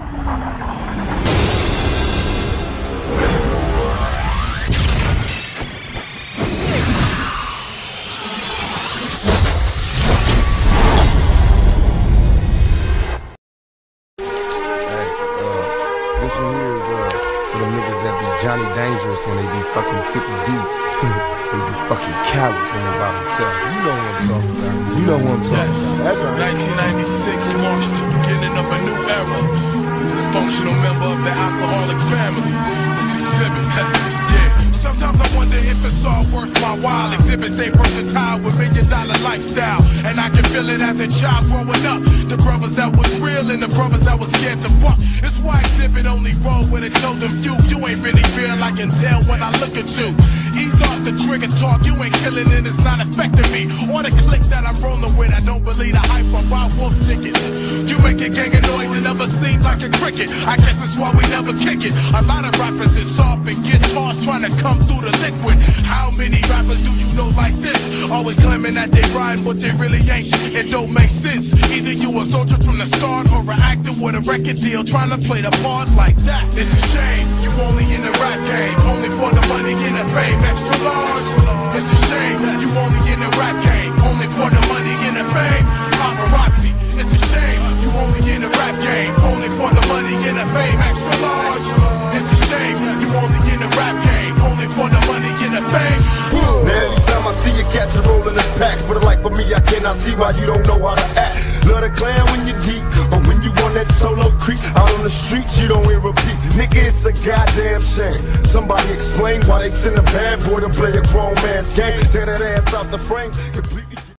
This one here is for the niggas that be Johnny Dangerous when they be fucking 50 deep. They be fucking cowards when they by themselves. You know what I'm talking about. You know what I'm talking about. That's right. 1996 marks the beginning of a new era. A dysfunctional member of the alcoholic family. It's Exhibit. Yeah. Sometimes I wonder if it's all worth my while. Exhibit stay versatile with $1 million lifestyle. And I can feel it as a child growing up. The brothers that was real and the brothers that was scared to fuck. It's why Exhibit only roll with a chosen few. You ain't really real, I can tell when I look at you. Ease off the trigger talk, you ain't killing it, it's not affecting me. Or the click that I'm rolling with, I don't believe the hype or buy wolf tickets. You make a gang of noise and never seem like a cricket. I guess that's why we never kick it. A lot of rappers is soft and guitars trying to come through the liquid. How many rappers do you know like this? Always claiming that they rhyme, but they really ain't. It don't make sense. Either you a soldier from the start or an actor with a record deal trying to play the part like that. It's a shame you only in the rap game, only for the money and the fame. Extra large. It's a shame you only in the rap game, only for the money and the fame. Paparazzi. It's a shame you only in the rap game, only for the money and the fame. Extra large. It's a shame you only in the rap game, only for the money and the fame. Now anytime I see you catch a roll in the pack, for the life of me I cannot see why you don't know how to act. Love to clown when you're deep, or when you on that solo creep. Out on the streets you don't hear repeat. Nigga, it's a goddamn shame. Somebody explain why they send a bad boy to play a grown man's game. Tear that ass out the frame completely.